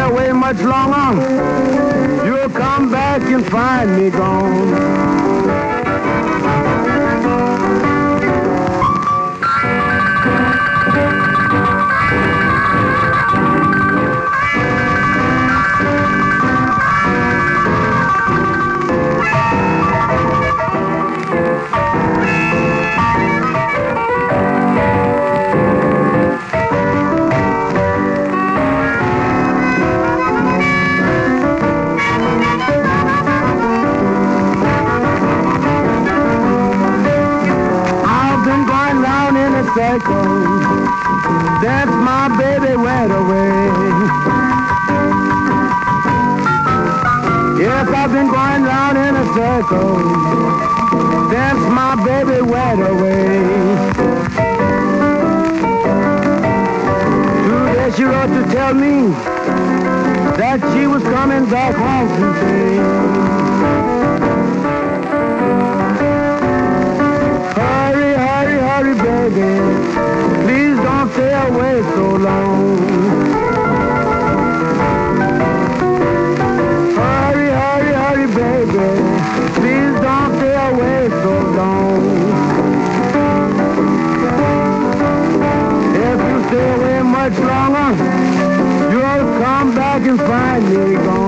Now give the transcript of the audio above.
away much longer, you'll come back and find me gone. Circle, that's my baby went away. Yes, I've been going round in a circle, that's my baby went away. Today she wrote to tell me that she was coming back home today. Hurry, baby, please don't stay away so long. Hurry, baby, please don't stay away so long. If you stay away much longer, you'll come back and find me gone.